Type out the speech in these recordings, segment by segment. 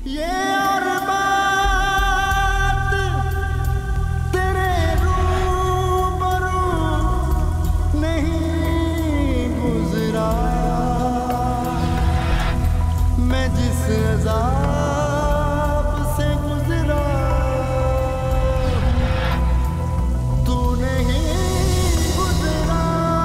ये और बात तेरे रूबरू नहीं गुजरा, मैं जिस अज़ाब से गुजरा तू नहीं गुजरा।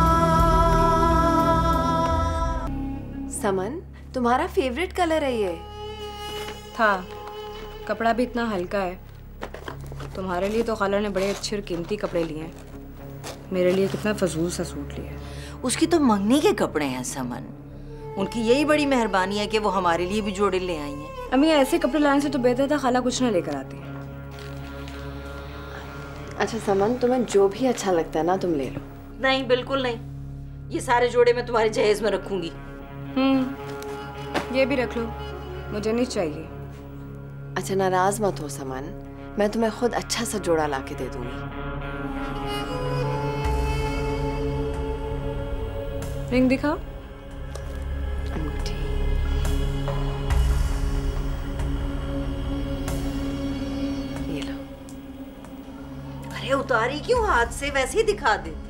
समन, तुम्हारा फेवरेट कलर है ये। था, कपड़ा भी इतना हल्का है। तुम्हारे लिए तो खाला ने बड़े अच्छे और कीमती कपड़े लिए हैं, मेरे लिए कितना फजूल सा सूट लिया है। उसकी तो मंगनी के कपड़े हैं समन, उनकी यही बड़ी मेहरबानी है कि वो हमारे लिए भी जोड़े ले आई हैं। अम्मी ऐसे कपड़े लाने से तो बेहतर था खाला कुछ ना लेकर आती। अच्छा समन, तुम्हें जो भी अच्छा लगता है ना तुम ले लो। नहीं, बिल्कुल नहीं, ये सारे जोड़े मैं तुम्हारे जहेज में रखूंगी। ये भी रख लो, मुझे नहीं चाहिए। अच्छा नाराज मत हो समन, मैं तुम्हें खुद अच्छा सा जोड़ा लाके दे दूंगी। रिंग दिखाओ। अंगूठी। ये लो। अरे उतारी क्यों हाथ से, वैसे ही दिखा देती।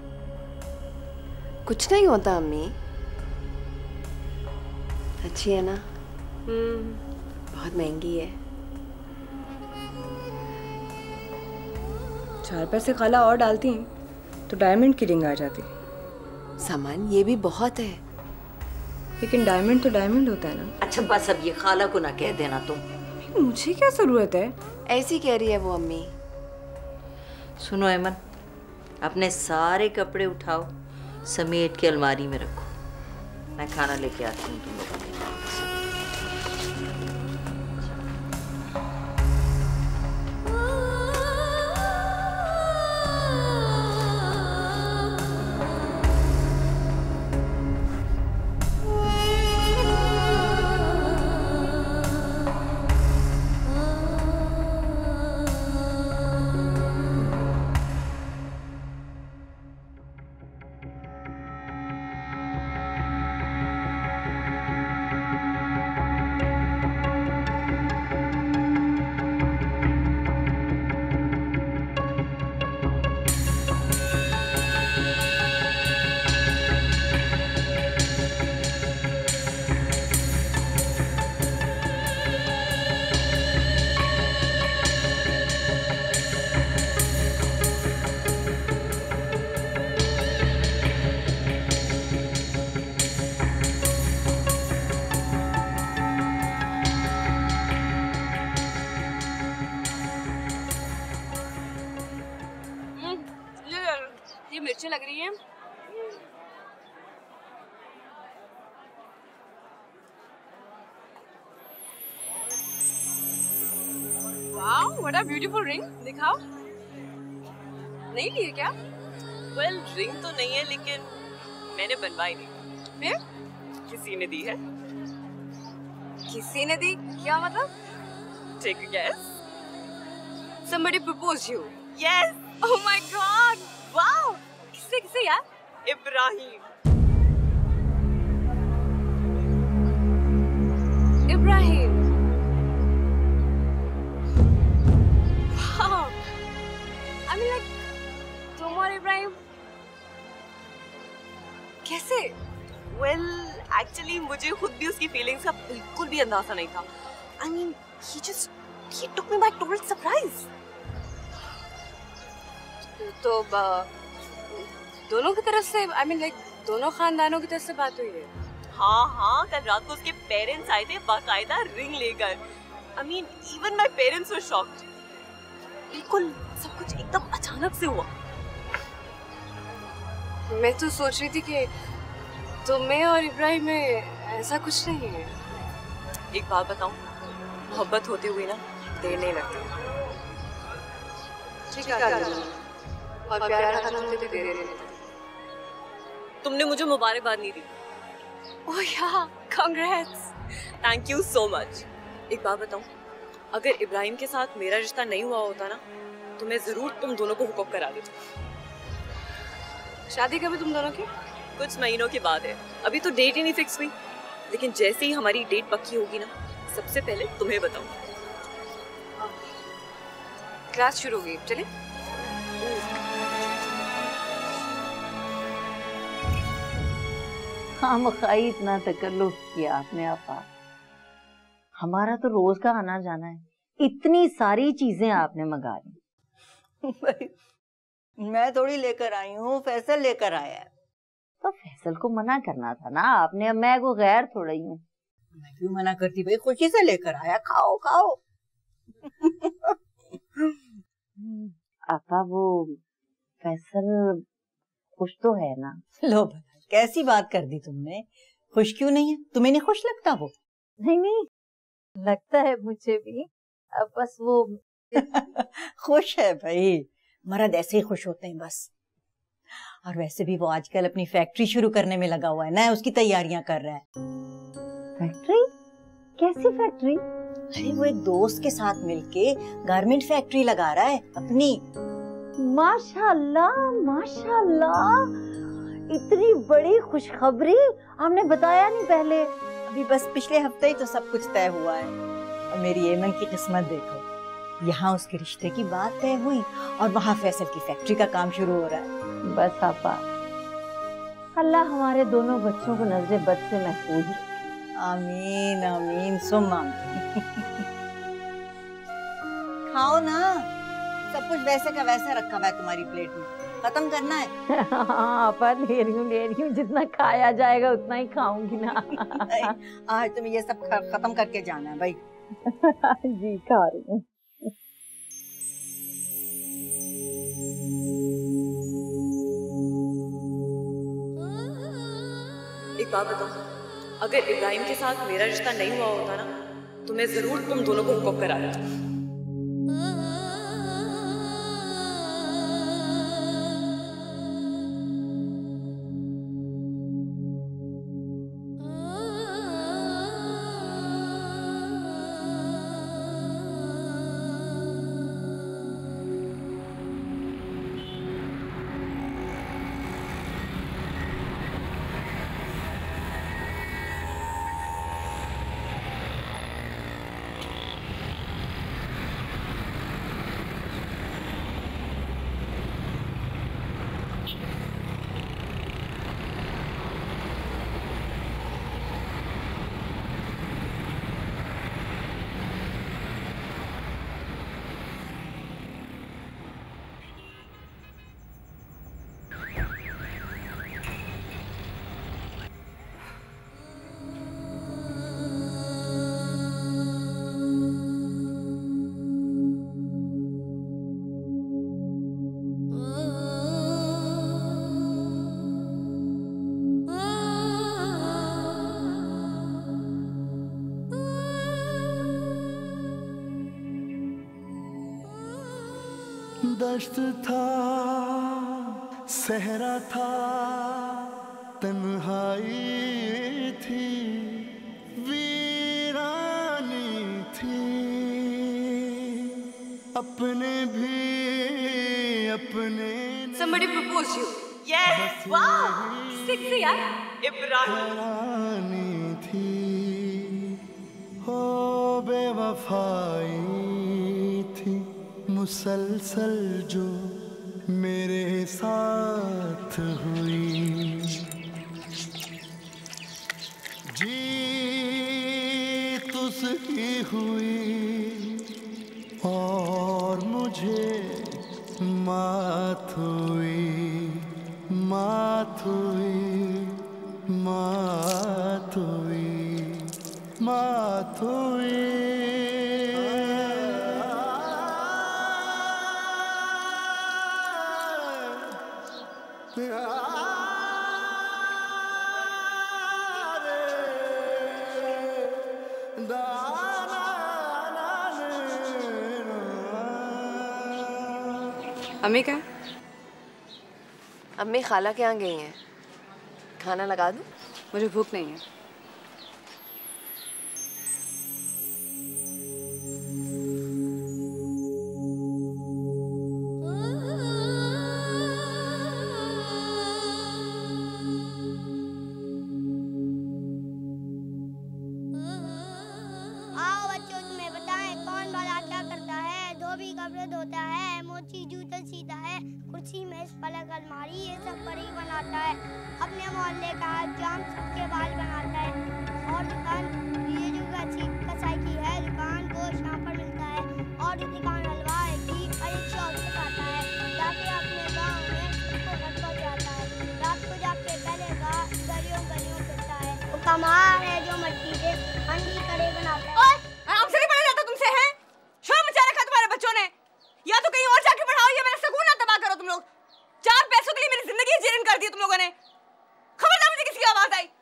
कुछ नहीं होता अम्मी। अच्छी है ना? बहुत महंगी है। 4 पैसे खाला और डालती हैं तो डायमंड की रिंग आ जाती। समन, ये भी बहुत है। लेकिन डायमंड तो डायमंड होता है ना। अच्छा बस अब ये खाला को ना कह देना तुम। मुझे क्या जरूरत है? ऐसी कह रही है वो अम्मी। सुनो अमन, अपने सारे कपड़े उठाओ, समेट के अलमारी में रखो, मैं खाना लेके आती हूँ तुम लोगों के लिए। ये मिर्ची लग रही है। Wow, what a beautiful ring. दिखाओ। नहीं ली है क्या? वेल, रिंग तो नहीं है लेकिन मैंने बनवाई नहीं। फिर किसी ने दी है। किसी ने दी? क्या मतलब? Take a guess. Somebody proposed you. Yes. Oh my God! Wow! किससे किससे यार? Ibrahim. Ibrahim. Wow! I mean like तुम और इब्राहिम कैसे? वेल, एक्चुअली मुझे खुद भी उसकी फीलिंग्स का बिल्कुल भी अंदाजा नहीं था। I mean, he took me by total surprise. तो दोनों की तरफ से I mean like दोनों खानदानों की तरफ से बात हुई है। हाँ, कल रात को उसके पेरेंट्स आए थे बाकायदा रिंग लेकर। I mean, even my parents were shocked. बिल्कुल सब कुछ एकदम अचानक से हुआ। मैं तो सोच रही थी कि तुम्हें और इब्राहिम में ऐसा कुछ नहीं है। एक बात बताऊं, मोहब्बत होते हुए ना देर नहीं लगती। ठीक है, और प्यार खत्म होते भी देर नहीं लगती। तुमने मुझे मुबारकबाद नहीं दी। ओह यार, congrats. Thank you so much. एक बात बताऊं, अगर इब्राहिम के साथ मेरा रिश्ता नहीं हुआ होता ना तो मैं जरूर तुम दोनों को हुक्म करा देती। शादी कभी तुम दोनों की? कुछ महीनों के बाद है, अभी तो डेट ही नहीं फिक्स हुई, लेकिन जैसे ही हमारी डेट पक्की होगी ना सबसे पहले तुम्हें बताऊं। क्लास शुरू हो गई, चले? हम खाई इतना तकल्लुफ किया आपने आपा। हमारा तो रोज का आना जाना है, इतनी सारी चीजें आपने मंगा ली। भाई मैं थोड़ी लेकर आई हूँ, फैसल लेकर आया है। तो फैसल को मना करना था ना आपने, अब मैं को गैर थोड़ा ही हूँ। मैं क्यों मना करती भाई, खुशी से लेकर आया, खाओ खाओ। आपा वो फैसल खुश तो है ना? लो भला कैसी बात कर दी तुमने, खुश क्यों नहीं है? तुम्हें नहीं खुश लगता वो? नहीं नहीं, लगता है मुझे भी, अब बस वो खुश है भाई, मर्द ऐसे ही खुश होते हैं बस। और वैसे भी वो आजकल अपनी फैक्ट्री शुरू करने में लगा हुआ है ना, उसकी तैयारियां कर रहा है। फैक्ट्री? कैसी फैक्ट्री? अरे वो एक दोस्त के साथ मिलके गारमेंट फैक्ट्री लगा रहा है अपनी। माशाल्लाह माशाल्लाह, इतनी बड़ी खुशखबरी आपने बताया नहीं पहले। अभी बस पिछले हफ्ते ही तो सब कुछ तय हुआ है। और मेरी एमन की किस्मत देखो, यहाँ उसके रिश्ते की बात तय हुई और वहाँ फैसल की फैक्ट्री का काम शुरू हो रहा है। बस आपा, अल्लाह हमारे दोनों बच्चों को नजरे बद से महफूज रखे। आमीन आमीन सुम आमीन। खाओ ना, सब कुछ वैसे का वैसा रखा हुआ है तुम्हारी प्लेट में, खत्म करना है। हाँ पर ले रही हूँ, जितना खाया जाएगा उतना ही खाऊंगी ना। आज तुम्हें ये सब खत्म करके जाना है भाई। जी खा रही हूँ। एक बात बताओ, अगर इब्राहिम के साथ मेरा रिश्ता नहीं हुआ होता ना, तो मैं जरूर तुम दोनों को हुक्म करा देता। दश्त था, सहरा था, तन्हाई थी, वीरानी थी, अपने भी अपने Somebody proposed you. Yes, wow, sick से यार, इब्राहिम। हैरानी थी, हो बेवफाई थी, मुसलसल जो मेरे साथ हुई, जीत उसकी हुई और मुझे मात हुई, मात हुई, मात हुई, मात हुई। अम्मी का? अम्मी खाला के यहाँ गई हैं, खाना लगा दूँ? मुझे भूख नहीं है। कपड़े धोता है, मोची जूते सीता है, कुर्सी मेज पलंग अलमारी ये सब बड़ी बनाता है। अपने मोहल्ले का जाम सबके बाल बनाता है। और दुकान ये जो कसाई की है दुकान गोश्त यहाँ पर मिलता है। और दुकान हलवाई की और एक शॉप से खाता है। जाके अपने गाँव में सबको घर पर जाता है। रात को जाके पहले गलियों गलियों फिरता है। वो कमार है जो मट्टी से हंडी कड़े बनाता है। हमसे नहीं पढ़ा जाता तुमसे है? शर्म मचा रखा तुम्हारे बच्चों ने। या तो कहीं और जाके पढ़ाओ या मेरा सुकून ना तबाह करो तुम लोग। 4 पैसों के लिए मेरी जिंदगी जीर्ण कर दी तुम लोगों ने। खबरदार मुझे किसी की आवाज आई।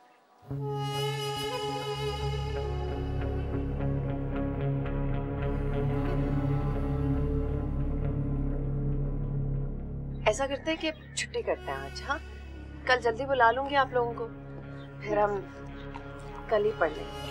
ऐसा करते हैं कि छुट्टी करते हैं आज। हाँ, कल जल्दी बुला लूंगी आप लोगों को, फिर हम कल ही पढ़ लेंगे।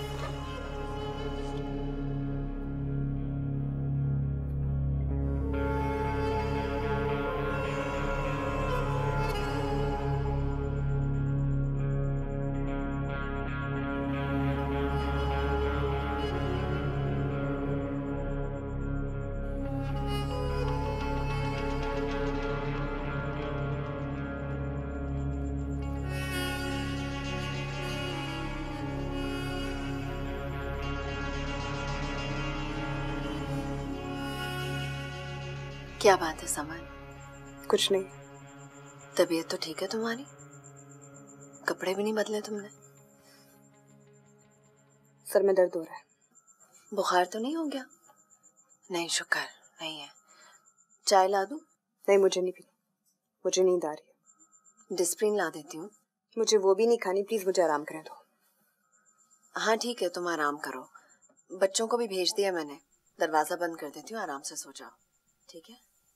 क्या बात है समन? कुछ नहीं। तबीयत तो ठीक है तुम्हारी? कपड़े भी नहीं बदले तुमने? सर में दर्द हो रहा है। बुखार तो नहीं हो गया? नहीं, शुक्र नहीं है। चाय ला दूं? नहीं, मुझे नहीं पीनी, मुझे नींद आ रही है। डिस्प्रिन ला देती हूँ। मुझे वो भी नहीं खानी, प्लीज मुझे आराम करने दो। हाँ ठीक है, तुम आराम करो। बच्चों को भी भेज दिया मैंने। दरवाजा बंद कर देती हूँ, आराम से सो जाओ, ठीक है?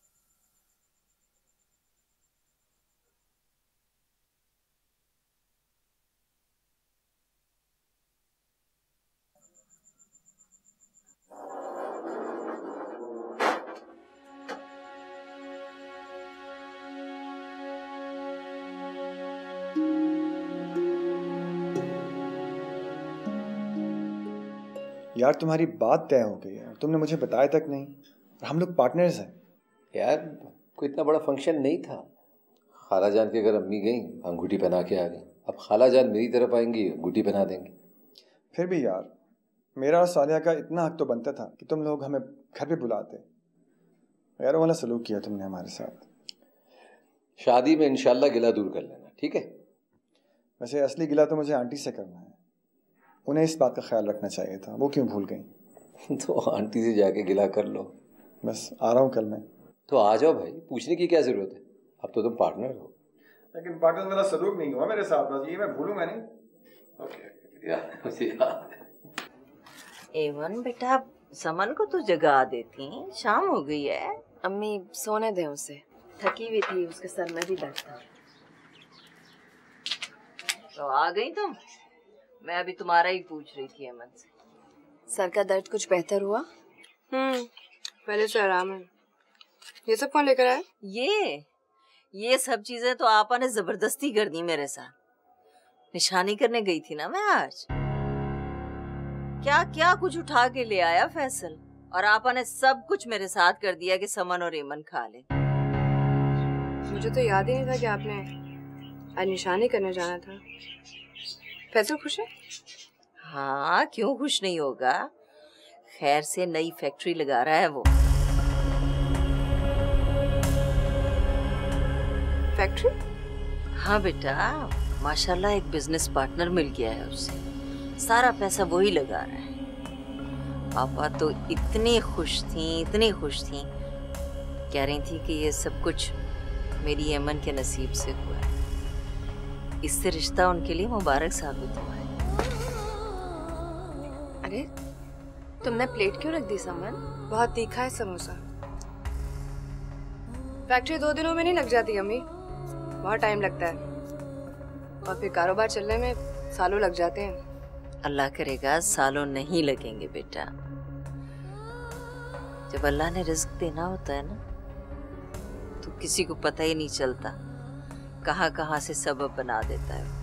यार तुम्हारी बात तय हो गई है, तुमने मुझे बताया तक नहीं। और हम लोग पार्टनर्स हैं। यार कोई इतना बड़ा फंक्शन नहीं था। खाला जान के अगर अम्मी गई अंगूठी पहना के आ गई, अब खाला जान मेरी तरफ आएंगी अंगूठी पहना देंगे। फिर भी यार मेरा और सालिया का इतना हक तो बनता था कि तुम लोग हमें घर पे बुलाते। यार वाला सलूक किया तुमने हमारे साथ। शादी में इंशाल्लाह गिला दूर कर लेना, ठीक है? वैसे असली गिला तो मुझे आंटी से करना है। उन्हें इस बात का ख्याल रखना चाहिए था, वो क्यों भूल गई? तो आंटी से जाके गिला कर लो। बस आ रहा हूँ कल मैं। तो आ जाओ भाई, पूछने की क्या जरूरत है, अब तो तुम पार्टनर हो। लेकिन पार्टनर मेरा सलूक नहीं हुआ मेरे साथ, बस ये मैं भूलूंगा नहीं। एवन बेटा, समन को तो जगा देती, शाम हो गई है। अम्मी सोने दे उसे, थकी हुई थी, उसके सर में भी दर्द था। तो आ गई तुम? मैं अभी तुम्हारा ही पूछ रही थी अमन से। सर का दर्द कुछ बेहतर हुआ? पहले से आराम है। ये सब कौन लेकर आया? ये सब चीजें तो आपा ने जबरदस्ती कर दी मेरे साथ। निशानी करने गई थी ना मैं आज। क्या क्या कुछ उठा के ले आया फैसल, और आपा ने सब कुछ मेरे साथ कर दिया कि समन और एमन खा ले। मुझे तो याद ही नहीं था कि आपने आज निशानी करने जाना था। फैसल खुश है? हाँ, क्यों खुश नहीं होगा? खैर से नई फैक्ट्री लगा रहा है वो। फैक्ट्री? हाँ बेटा, माशाल्लाह एक बिजनेस पार्टनर मिल गया है उसे। सारा पैसा वही लगा रहा है। पापा तो इतनी खुश थी, कह रही थी कि ये सब कुछ मेरी एमन के नसीब से हुआ है। इससे रिश्ता उनके लिए मुबारक साबित हुआ है। अरे तुमने प्लेट क्यों रख दी समन? बहुत तीखा है समोसा। फैक्ट्री 2 दिनों में नहीं लग जाती अम्मी, बहुत टाइम लगता है, और फिर कारोबार चलने में सालों लग जाते हैं। अल्लाह करेगा सालों नहीं लगेंगे बेटा। जब अल्लाह ने रिस्क देना होता है ना, तो किसी को पता ही नहीं चलता कहाँ कहाँ से सबब बना देता है।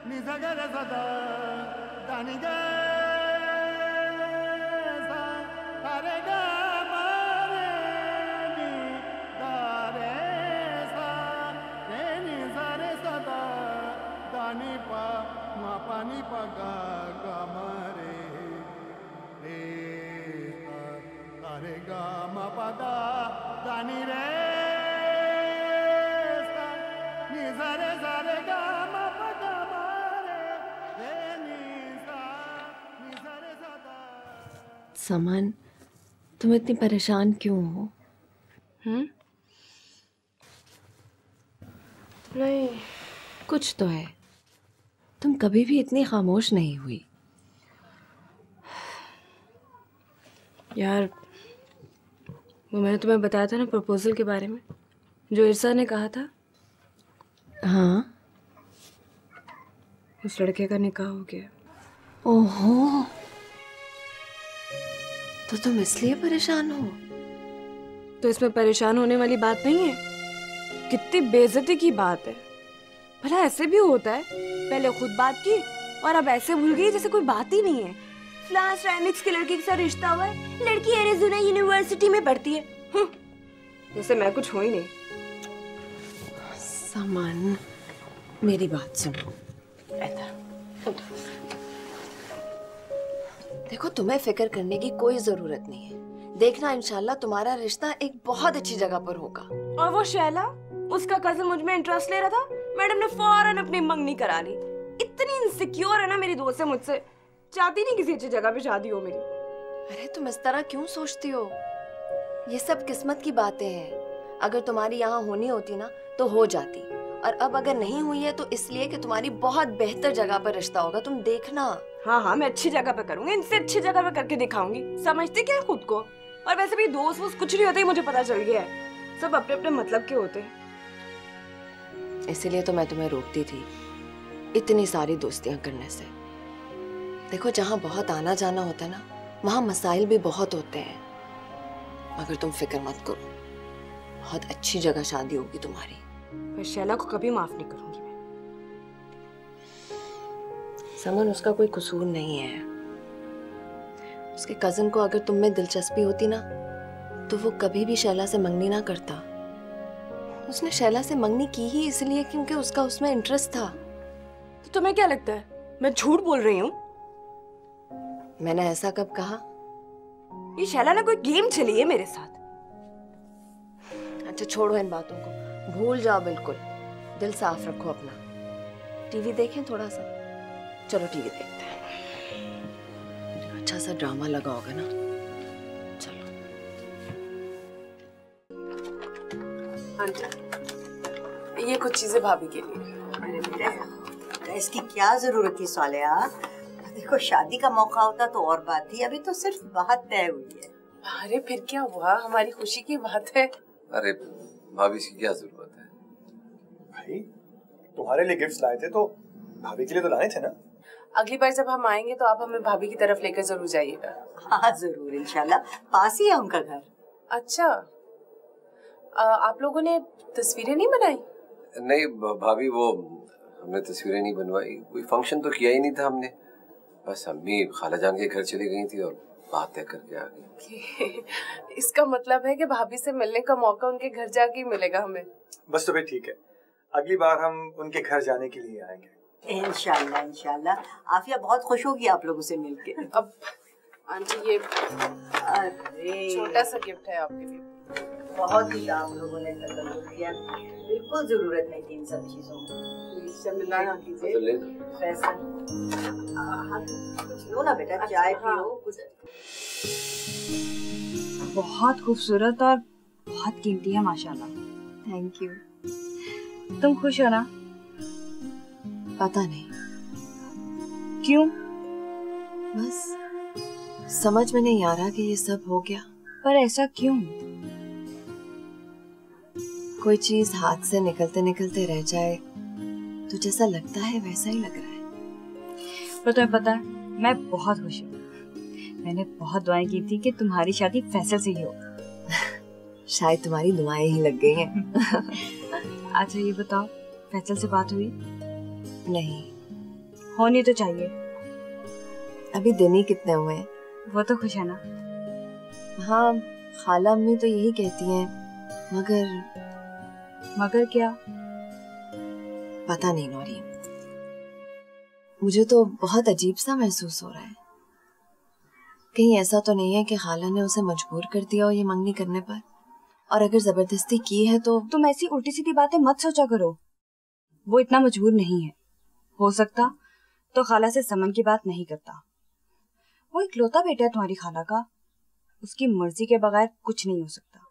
निजगर सदा दानी गा सा तारे गा मारे नी दारे सा रे निजरे सदा दानी पा मा पानी पा गा गा मारे रे सा तारे गा मा पा दा दानी रे सा निजरे जरे गा मा पा गा मारे रे निजा निजरे सदा। समन, तुम इतनी परेशान क्यों हो? नहीं, कुछ तो है। तुम कभी भी इतनी खामोश नहीं हुई। यार, वो मैंने तुम्हें बताया था ना प्रपोजल के बारे में, जो इरसा ने कहा था। हाँ, उस लड़के का निकाह हो गया। ओहो, तो तुम इसलिए परेशान हो? तो इसमें परेशान होने वाली बात नहीं है। कितनी बेइज्जती की बात है। भला ऐसे भी होता है, पहले खुद बात की और अब ऐसे भूल गई जैसे कोई बात ही नहीं है। फ्लांस रैमिक्स की लड़की के साथ रिश्ता हुआ है, लड़की एरिज़ोना यूनिवर्सिटी में पढ़ती है। जैसे मैं कुछ हो ही नहीं। समन, मेरी बात सुनो। देखो, तुम्हें फिक्र करने की कोई जरूरत नहीं है। देखना, इंशाल्लाह तुम्हारा रिश्ता एक बहुत अच्छी जगह पर होगा। और वो शैला, उसका कजन मुझ में इंटरेस्ट ले रहा था, मैडम ने फौरन अपनी मंगनी करा ली। इतनी इनसिक्योर है ना मेरी दोस्त है मुझसे, चाहती नहीं किसी अच्छी जगह पे शादी हो मेरी। अरे तुम इस तरह क्यों सोचती हो? ये सब किस्मत की बातें हैं। अगर तुम्हारी यहाँ होनी होती ना तो हो जाती, और अब अगर नहीं हुई है तो इसलिए कि तुम्हारी बहुत बेहतर जगह पर रिश्ता होगा। तुम देखना। हाँ हाँ, मैं अच्छी जगह पे करूंगी, इनसे अच्छी जगह पे करके दिखाऊंगी। समझती क्या है खुद को? और वैसे भी दोस्त वोस्त कुछ नहीं होते, मुझे पता चल गया है। सब अपने अपने मतलब के होते हैं। इसीलिए तो मैं तुम्हें रोकती थी इतनी सारी दोस्तियां करने से। देखो, जहाँ बहुत आना जाना होता है ना, वहाँ मसाइल भी बहुत होते हैं। मगर तुम फिक्र मत करो, बहुत अच्छी जगह शादी होगी तुम्हारी। पर शैला को कभी माफ नहीं करूंगी मैं। समन, उसका कोई कसूर नहीं है। उसके कजन को अगर तुम में दिलचस्पी होती ना तो वो कभी भी शैला से मंगनी ना करता। उसने शैला से मंगनी की ही इसलिए क्योंकि उसका उसमें इंटरेस्ट था। तो तुम्हें क्या लगता है मैं झूठ बोल रही हूँ? मैंने ऐसा कब कहा? ये शैला ने कोई गेम चली है मेरे साथ। अच्छा, छोड़ो इन बातों को, भूल जाओ बिल्कुल। दिल साफ रखो अपना। टीवी देखें थोड़ा सा। चलो टीवी देखते हैं। अच्छा सा ड्रामा लगा होगा ना। चलो। आंटी, ये कुछ चीजें भाभी के लिए। अरे बेटा, इसकी क्या जरूरत थी सालिया? देखो, शादी का मौका होता तो और बात थी, अभी तो सिर्फ बात तय हुई है। अरे फिर क्या हुआ, हमारी खुशी की बात है। अरे भाभी की क्या जरूरत है? भाई, तुम्हारे लिए गिफ्ट्स लाए थे तो भाभी के लिए तो लाए थे ना। अगली बार जब हम आएंगे तो आप हमें भाभी की तरफ लेकर जरूर जाइएगा। हाँ जरूर, इंशाल्लाह। पास ही है उनका घर। अच्छा, आप लोगों ने तस्वीरें नहीं बनाई? नहीं भाभी, वो हमने तस्वीरें नहीं बनवाई। कोई फंक्शन तो किया ही नहीं था हमने। बस अम्मी खाला जान के घर चली गई थी और बात तय करके आ गई। इसका मतलब है कि भाभी से मिलने का मौका उनके घर जाके मिलेगा हमें। बस तो फिर ठीक है, अगली बार हम उनके घर जाने के लिए आएंगे। इंशाल्लाह इंशाल्लाह। आफिया बहुत खुश होगी आप लोगों से मिलके। अब आंटी, ये अरे छोटा सा गिफ्ट है आपके लिए। बहुत ही आप लोगों ने तकल्लुफ़ किया, बिल्कुल जरूरत नहीं थी इन सब चीजों की। मिलाना कीजिए। फैसल, कुछ लो ना बेटा, चाय पियो कुछ। बहुत खूबसूरत और बहुत कीमती है माशाल्लाह। Thank you. तुम खुश हो ना? पता नहीं क्यों? बस समझ में नहीं आ रहा कि ये सब हो गया। पर ऐसा क्यों? कोई चीज हाथ से निकलते निकलते रह जाए तो जैसा लगता है वैसा ही लग रहा है। पर तुम्हें पता है, मैं बहुत खुश हूँ। मैंने बहुत दुआएं की थी कि तुम्हारी शादी फैसल से ही हो। शायद तुम्हारी दुआएं ही लग गई हैं। अच्छा ये बताओ, फैसल से बात हुई? नहीं, होनी तो चाहिए। अभी दिन ही कितने हुए हैं? वो तो खुश है ना। हाँ, खाला अम्मी तो यही कहती हैं, मगर क्या? पता नहीं नौरी, मुझे तो बहुत अजीब सा महसूस हो रहा है। कहीं ऐसा तो नहीं है कि खाला ने उसे मजबूर कर दिया हो ये मंगनी करने पर? और अगर जबरदस्ती की है तो तुम ऐसी उल्टी सीधी बातें मत सोचा करो। वो इतना मजबूर नहीं है। हो सकता तो खाला से समन की बात नहीं करता। वो इकलौता बेटा है तुम्हारी खाला का, उसकी मर्जी के बगैर कुछ नहीं हो सकता।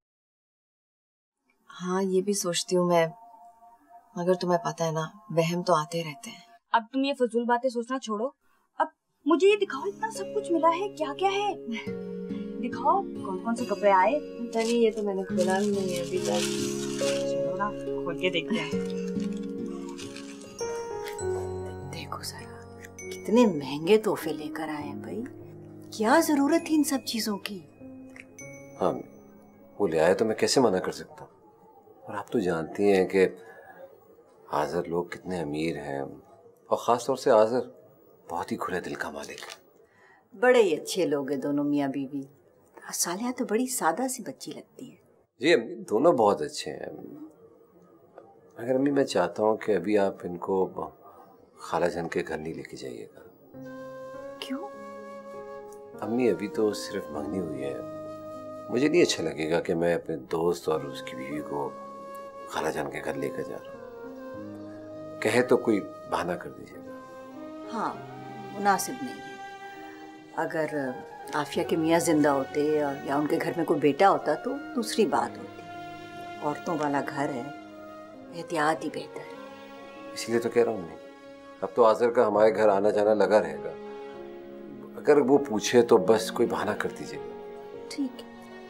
हाँ, ये भी सोचती हूँ मैं, मगर तुम्हें पता है ना, वहम तो आते रहते हैं। अब तुम ये फजूल बातें सोचना छोड़ो। अब मुझे ये दिखाओ, इतना सब कुछ मिला है, क्या क्या है दिखाओ। कौन कौन से कपड़े आए? पता नहीं, ये तो मैंने खोला नहीं है अभी तक। चलो ना, खोल के देखते हैं। देखो जरा, कितने महंगे तोहफे लेकर आए हैं भाई। क्या जरूरत थी इन सब चीजों की? हाँ, वो ले आए तो मैं कैसे मना कर सकता हूँ। और आप तो जानती हैं कि आज़र लोग कितने अमीर हैं, और ख़ास तौर से आज़र बहुत ही खुले दिल का मालिक है। बड़े ही अच्छे लोग हैं दोनों मियाँ बीवी। सालिया तो बड़ी सादा सी बच्ची लगती है। जी अम्मी, दोनों बहुत अच्छे हैं। मगर अम्मी, मैं चाहता हूँ कि अभी आप इनको खाला जान के घर नहीं लेके जाइएगा। क्यों? अम्मी, अभी तो सिर्फ मंगनी हुई है। मुझे नहीं अच्छा लगेगा कि मैं अपने दोस्त और उसकी बीवी को खाला जान के घर लेकर जा रहा हूँ। कहे तो कोई बहाना कर दीजिएगा। हाँ, मुनासिब नहीं है। अगर आफिया के मियाँ जिंदा होते या उनके घर में कोई बेटा होता तो दूसरी बात होती। औरतों वाला घर है, एहतियात ही बेहतर है। इसीलिए तो कह रहा हूँ मैं, अब तो आज़र का हमारे घर आना जाना लगा रहेगा। अगर वो पूछे तो बस कोई बहाना कर दीजिएगा। ठीक है।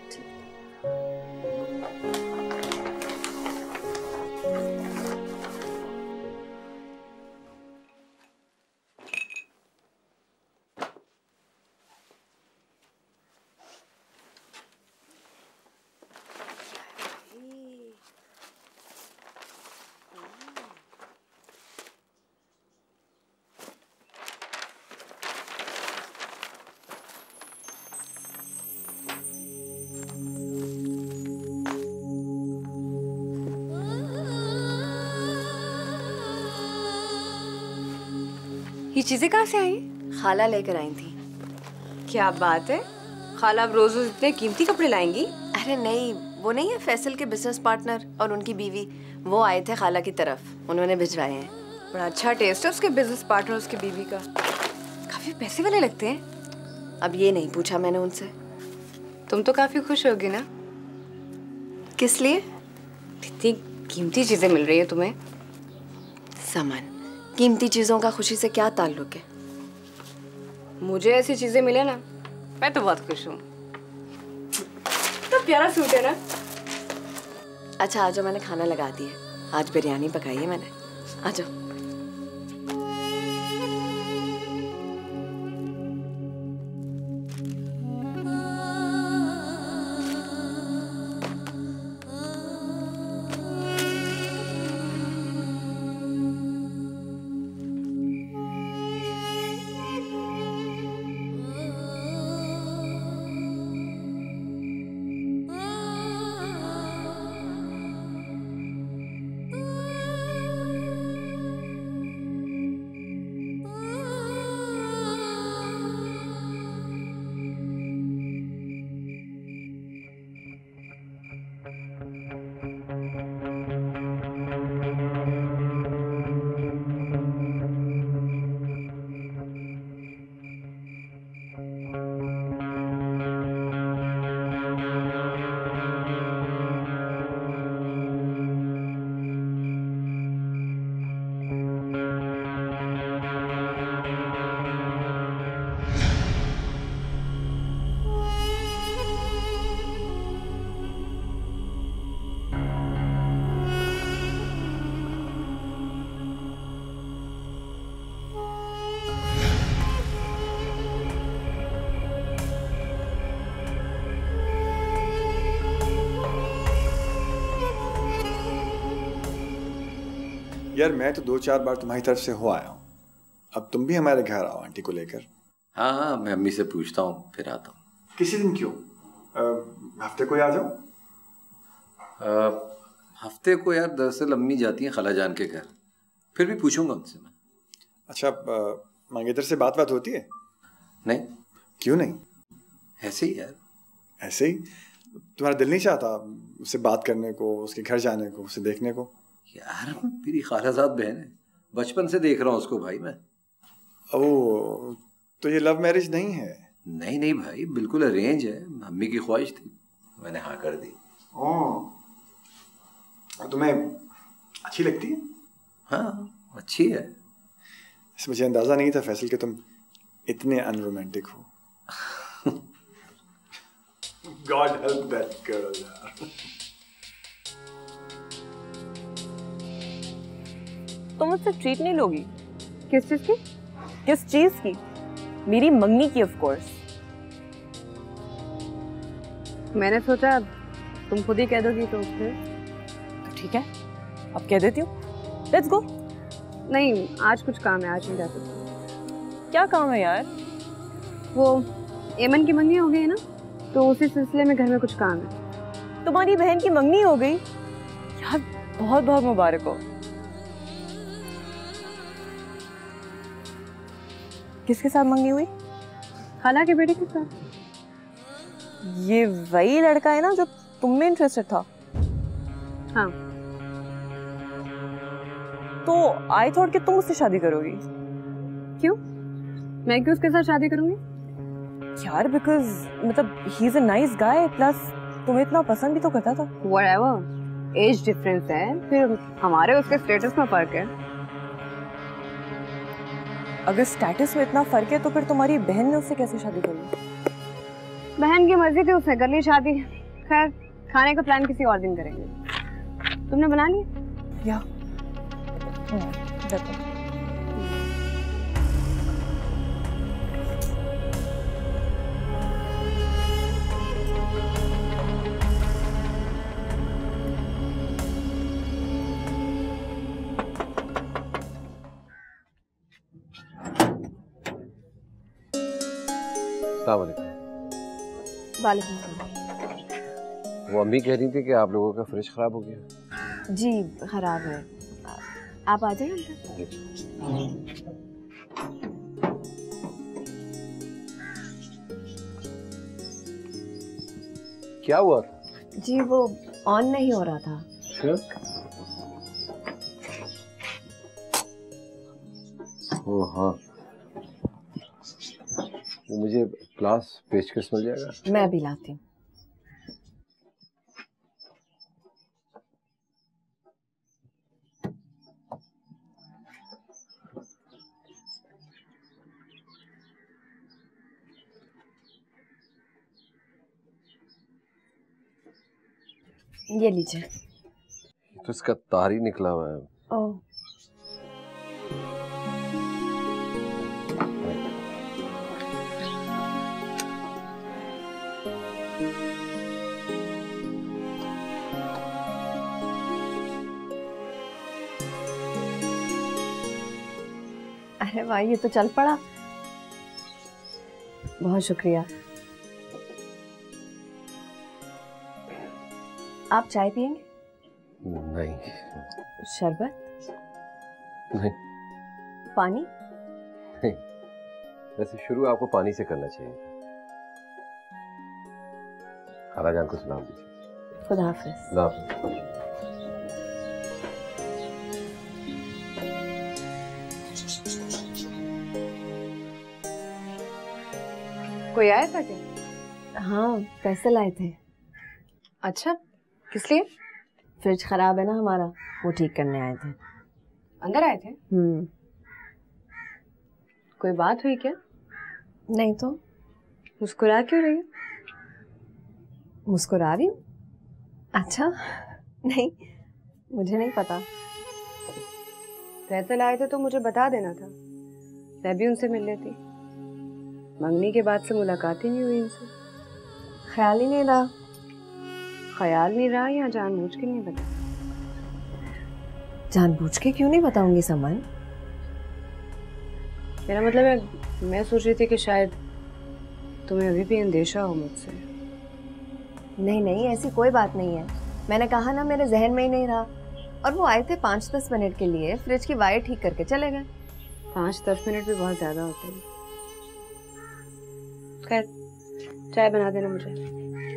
ये चीजें कहाँ से आई? खाला लेकर आई थी। क्या बात है, खाला अब रोज रोज इतने कीमती कपड़े लाएंगी? अरे नहीं, वो नहीं है फैसल के बिजनेस पार्टनर और उनकी बीवी, वो आए थे खाला की तरफ, उन्होंने भिजवाए हैं। बड़ा अच्छा टेस्ट है उसके बिजनेस पार्टनर उसकी बीवी का, काफी पैसे वाले लगते हैं। अब ये नहीं पूछा मैंने उनसे। तुम तो काफी खुश होगी ना? किस लिए? इतनी कीमती चीजें मिल रही है तुम्हें। समन, कीमती चीजों का खुशी से क्या ताल्लुक है? मुझे ऐसी चीजें मिले ना, मैं तो बहुत खुश हूँ। तो प्यारा सूट है ना। अच्छा आ जाओ, मैंने खाना लगा दिया, आज बिरयानी पकाई है मैंने, आ जाओ। यार मैं तो 2-4 बार तुम्हारी तरफ से हो आया हूँ, अब तुम भी हमारे घर आओ आंटी को लेकर। हाँ हाँ, मैं अम्मी से पूछता हूँ फिर आता हूँ। किसी दिन क्यों, हफ्ते को ही आ जाओ। हफ्ते को यार दरअसल अम्मी जाती हैं खालाजान के घर, फिर भी पूछूंगा उनसे मैं। अच्छा, मंगेतर से बात होती है? नहीं। क्यों नहीं? ऐसे ही यार। ऐसे ही? तुम्हारा दिल नहीं चाहता उससे बात करने को, उसके घर जाने को, उसे देखने को? यार मेरी खालाजाद बहन है, बचपन से देख रहा हूँ उसको भाई मैं। ओह, तो ये लव मैरिज नहीं है? नहीं नहीं भाई, बिल्कुल अरेंज है। अम्मी की ख्वाहिश थी, मैंने हाँ कर दी। ओह, तुम्हें अच्छी लगती है? हाँ अच्छी है। मुझे अंदाजा नहीं था फैसल कि तुम इतने अनरोमांटिक हो। God help that girl. तुम मुझसे ट्रीट नहीं लोगी? किस चीज की? किस चीज की? मेरी मंगनी की, ऑफ कोर्स। मैंने सोचा तुम खुद ही कह दोगी तो फिर तो ठीक है, अब कह देती हूँ। Let's go. नहीं, आज कुछ काम है, आज नहीं जा सकती। क्या काम है यार? वो एमन की मंगनी हो गई है ना, तो उसी सिलसिले में घर में कुछ काम है। तुम्हारी बहन की मंगनी हो गई यार, बहुत बहुत मुबारक हो। किसके साथ मंगनी हुई? खाला के बेटे के साथ। ये वही लड़का है ना जो तुम में इंटरेस्टेड था? हाँ। तो आई थॉट कि तुम उससे शादी करोगी। क्यों? मैं क्यों उसके साथ शादी करूंगी? यार बिकॉज मतलब he is a nice guy, plus तुम्हें इतना पसंद भी तो करता था। व्हाटएवर, एज डिफरेंस है, फिर हमारे उसके स्टेटस में फर्क है। अगर स्टेटस में इतना फर्क है तो फिर तुम्हारी बहन ने उससे कैसे शादी कर ली? बहन की मर्जी थी, उसने कर ली शादी। खैर, खाने का प्लान किसी और दिन करेंगे। तुमने बना लिया? या देखो वालेकुम सलाम। वो अम्मी कह रही थी कि आप लोगों का फ्रिज खराब हो गया। जी खराब है, आप आ जाइए अंदर। क्या हुआ? जी वो ऑन नहीं हो रहा था। ओह हाँ, वो मुझे प्लास पेचकस मिल जाएगा? मैं अभी लाती हूँ। ये लीजिए। तो इसका तार ही निकला हुआ है। ओह, अरे वाह, ये तो चल पड़ा। बहुत शुक्रिया। आप चाय पियेंगे? नहीं। शरबत? नहीं। पानी? नहीं, वैसे शुरू आपको पानी से करना चाहिए। खालाजान को सलाम दीजिए। खुदा हाफिज। खुदा हाफिज। कोई आया था क्या? हाँ, पैसे लाए थे। अच्छा, किस लिए? फ्रिज खराब है ना हमारा, वो ठीक करने आए थे। अंदर आए थे? कोई बात हुई क्या? नहीं तो। मुस्कुरा क्यों रही हो? मुस्कुरा रही हूँ? अच्छा नहीं, मुझे नहीं पता। पैसे लाए थे तो मुझे बता देना था, मैं भी उनसे मिल लेती। मंगनी के बाद से मुलाकात ही नहीं हुई इनसे। ख्याल ही नहीं रहा। ख्याल नहीं रहा या जानबूझ के नहीं बता? जानबूझ के क्यों नहीं बताऊंगी समन? मेरा मतलब है मैं सोच रही थी कि शायद तुम्हें अभी भी अंदेशा हो मुझसे। नहीं नहीं, ऐसी कोई बात नहीं है। मैंने कहा ना, मेरे जहन में ही नहीं रहा। और वो आए थे 5-10 मिनट के लिए, फ्रिज की वायर ठीक करके चले गए। 5-10 मिनट भी बहुत ज्यादा होते हैं। खैर, चाय बना देना मुझे।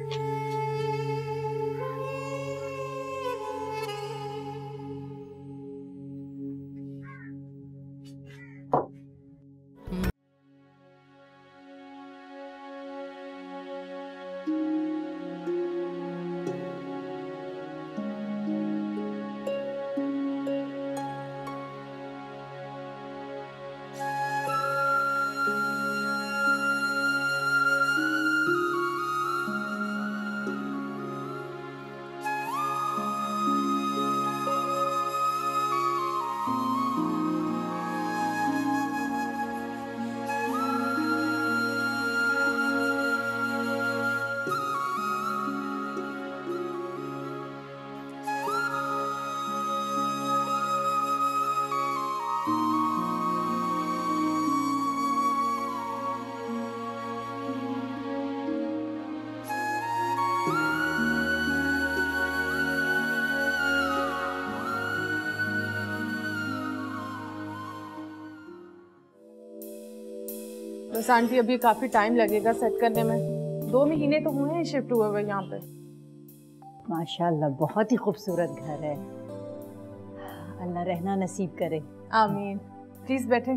बस आंटी, अभी काफी टाइम लगेगा सेट करने में। 2 महीने तो हुए हैं शिफ्ट हुए हुए यहाँ पे। माशाल्लाह, बहुत ही खूबसूरत घर है। अल्लाह रहना नसीब करे। आमीन। प्लीज बैठे।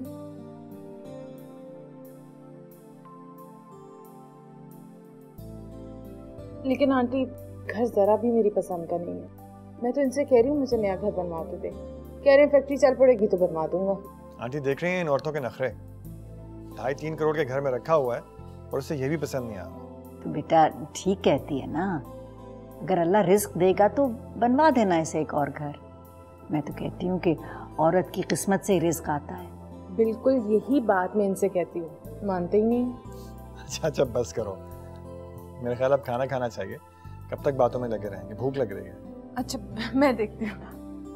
लेकिन आंटी, घर जरा भी मेरी पसंद का नहीं है। मैं तो इनसे कह रही हूँ मुझे नया घर बनवा के दे। कह रहे हैं फैक्ट्री चल पड़ेगी तो बनवा दूंगा। आंटी देख रही हैं इन औरतों के नखरे। 2.5-3 करोड़ के घर में रखा हुआ है और उसे ये भी पसंद नहीं आ रहा। तो बेटा ठीक कहती है ना, अगर अल्लाह रिस्क देगा तो बनवा देना इसे एक और घर। मैं तो कहती हूँ कि औरत की किस्मत से ही रिस्क आता है। बिल्कुल यही बात मैं इनसे कहती हूँ, मानते ही नहीं। अच्छा बस करो। मेरे ख्याल अब खाना खाना चाहिए। कब तक बातों में लगे रहेंगे, भूख लग रही है। अच्छा मैं देखती हूँ।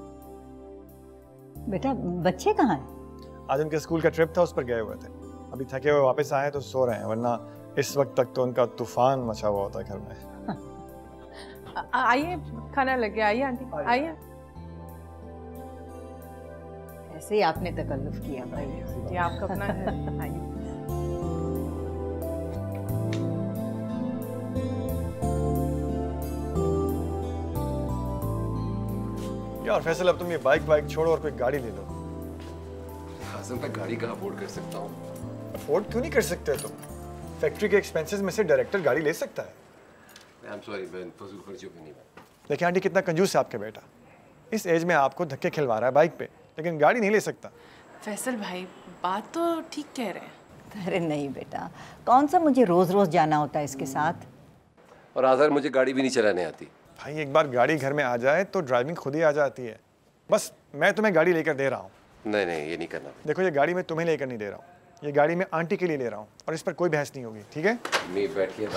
बेटा बच्चे कहाँ हैं? आज उनके स्कूल का ट्रिप था, उस पर गए हुए थे। अभी थके हुए वापस आए तो सो रहे हैं, वरना इस वक्त तक तो उनका तूफान मचा हुआ होता है घर में। आइए, खाना लग गया। आइए आंटी, आइए। ऐसे ही आपने तकल्लुफ किया भाई। ये आपका अपना है। आइए। यार फैसल, अब तुम ये बाइक छोड़ो और कोई गाड़ी ले लो। हाज़िम, मैं गाड़ी कहाँ अफोर्ड कर सकता हूँ? अफोर्ड क्यों नहीं कर सकते तुम? फैक्ट्री के एक्सपेंसेस में से डायरेक्टर गाड़ी ले सकता है। आई एम सॉरी, मैं फजूल खर्चों पे नहीं। देखिए आंटी, कितना कंजूस है आपके बेटा। इस एज में आपको धक्के खिलवा रहा है बाइक पे, लेकिन गाड़ी नहीं ले सकता। फैसल भाई, बात तो ठीक कह रहे हैं। अरे नहीं बेटा, कौन सा मुझे रोज रोज जाना होता है इसके साथ। और आज़ार, मुझे गाड़ी भी नहीं चलाने आती। भाई एक बार गाड़ी घर में आ जाए तो ड्राइविंग खुद ही आ जाती है। बस मैं तुम्हें गाड़ी लेकर दे रहा हूँ। नहीं, ये नहीं करना। देखो, ये गाड़ी मैं तुम्हें लेकर नहीं दे रहा हूँ, ये गाड़ी मैं आंटी के लिए ले रहा हूँ और इस पर कोई बहस नहीं होगी, ठीक है? मैं बैठिए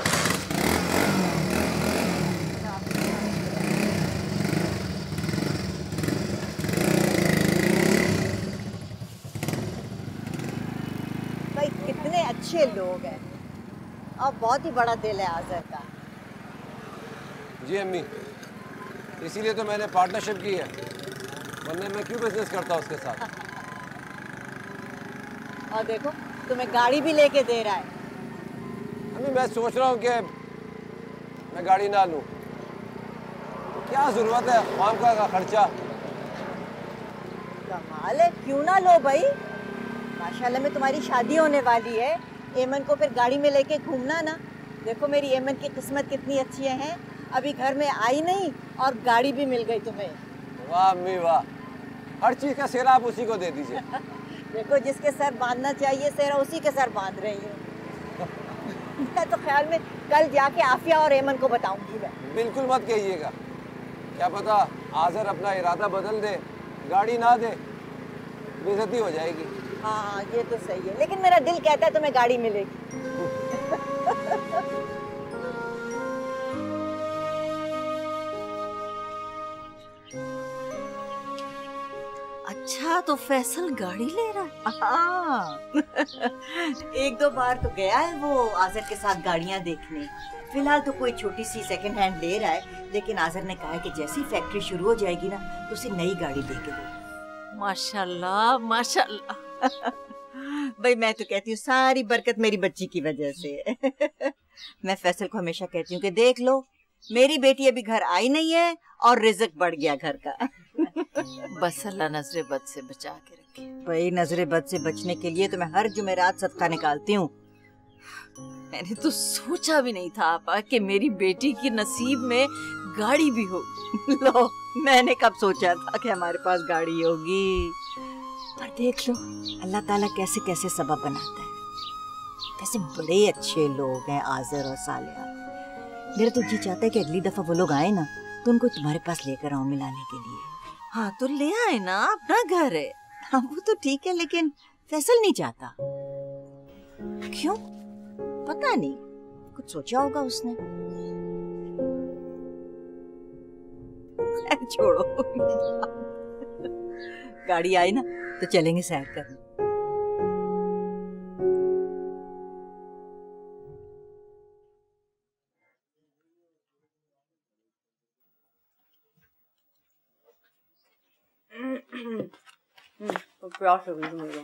भाई कितने अच्छे लोग हैं और बहुत ही बड़ा दिल है आज़र का। जी अम्मी, इसीलिए तो मैंने पार्टनरशिप की है, वरना मैं क्यों बिजनेस करता उसके साथ। और देखो, तुम्हें गाड़ी भी लेके दे रहा है। अम्मी, मैं सोच रहा हूँ कि मैं गाड़ी ना लूँ। क्या ज़रूरत है खामखा का खर्चा। कमाल है, क्यों ना लो भाई। माशाल्लाह में तुम्हारी शादी होने वाली है, एमन को फिर गाड़ी में लेके घूमना ना। देखो मेरी एमन की किस्मत कितनी अच्छी है, अभी घर में आई नहीं और गाड़ी भी मिल गई तुम्हें। वाह अम्मी वाह, हर चीज़ का सेरा आप उसी को दे दीजिए। देखो, जिसके सर बांधना चाहिए सेरा उसी के सर बांध रही हूँ। मैं तो ख्याल में कल जाके आफिया और एमन को बताऊंगी मैं। बिल्कुल मत कहिएगा, क्या पता आज़र अपना इरादा बदल दे, गाड़ी ना दे, बेइज्जती हो जाएगी। हाँ ये तो सही है, लेकिन मेरा दिल कहता है तुम्हें गाड़ी मिलेगी। अच्छा तो फैसल गाड़ी ले रहा है? हाँ। एक दो बार तो गया है वो आज़र के साथ गाड़ियाँ देखने। फिलहाल तो कोई छोटी सी सेकंड हैंड ले रहा है, लेकिन आज़र ने कहा है कि जैसी फैक्ट्री शुरू हो जाएगी ना तो उसे नई गाड़ी दे के दो। माशाल्लाह माशाल्लाह। भाई मैं तो कहती हूँ सारी बरकत मेरी बच्ची की वजह से। मैं फैसल को हमेशा कहती हूँ कि देख लो मेरी बेटी अभी घर आई नहीं है और रिज़्क बढ़ गया घर का। बस अल्लाह नजरे बद से बचा के रखे। भाई नजरे बद से बचने के लिए तो मैं हर जुमेरात सदका निकालती हूँ। मैंने तो सोचा भी नहीं था आपा कि मेरी बेटी की नसीब में गाड़ी भी हो। लो मैंने कब सोचा था कि हमारे पास गाड़ी होगी। पर देख लो अल्लाह ताला कैसे कैसे सबब बनाता है। कैसे बड़े अच्छे लोग हैं आज़र और सालिया। मेरा तो जी चाहता है कि अगली दफा वो लोग आए ना तो उनको तुम्हारे पास लेकर आऊं मिलाने के लिए। हाँ तो ले आए ना, अपना घर है। हाँ वो तो ठीक है, लेकिन फैसल नहीं चाहता। क्यों? पता नहीं, कुछ सोचा होगा उसने। छोड़ो। गाड़ी आई ना तो चलेंगे सैर करने। प्यास लग रही मुझे।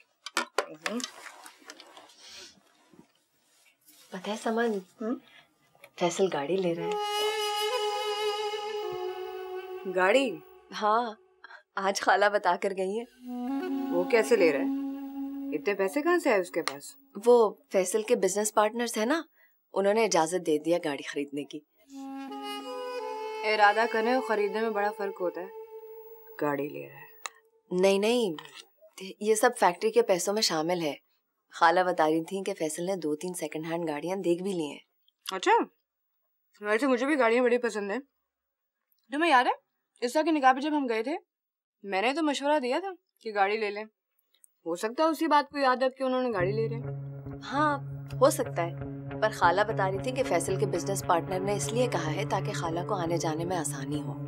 पता है समन, फैसल गाड़ी ले रहा है। गाड़ी? हाँ, आज खाला बता कर गई है। वो कैसे ले रहा है? इतने पैसे कहाँ से आए उसके पास? वो फैसल के बिजनेस पार्टनर्स है ना, उन्होंने इजाजत दे दिया गाड़ी खरीदने की। इरादा करने और खरीदने में बड़ा फर्क होता है। गाड़ी ले रहा है। नहीं नहीं, ये सब फैक्ट्री के पैसों में शामिल है। खाला बता रही थी कि फैसल ने 2-3 सेकंड हैंड गाड़ियां देख भी ली हैं। अच्छा, वैसे मुझे भी गाड़ियां बड़ी पसंद है। तुम्हें याद है ईसा के निकाह पे जब हम गए थे, मैंने तो मशवरा दिया था कि गाड़ी ले लें। हो सकता है उसी बात को याद रख के उन्होंने गाड़ी ले लें। हाँ हो सकता है, पर खाला बता रही थी कि फैसल के बिजनेस पार्टनर ने इसलिए कहा है ताकि खाला को आने जाने में आसानी हो।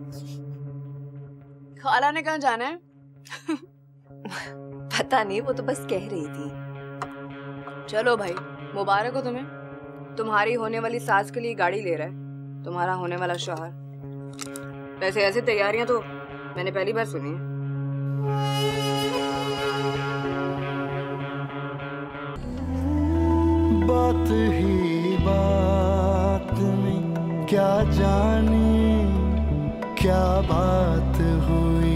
खाला ने कहाँ जाना है? पता नहीं, वो तो बस कह रही थी। चलो भाई, मुबारक हो तुम्हें। तुम्हारी होने वाली सास के लिए गाड़ी ले रहा है तुम्हारा होने वाला शौहर। वैसे ऐसी तैयारियां तो मैंने पहली बार सुनी है। बात ही बात में क्या जाने क्या बात हुई,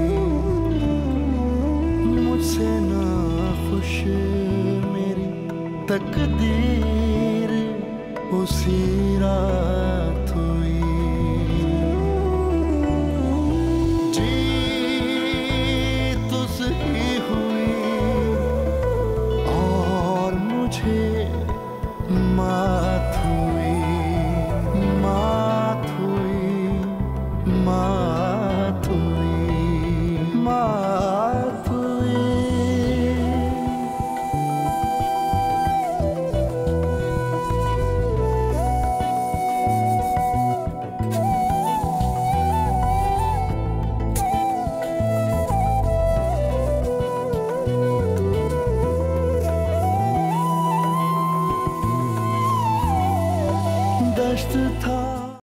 मुझसे ना खुश मेरी तकदीर उसी रात हुई।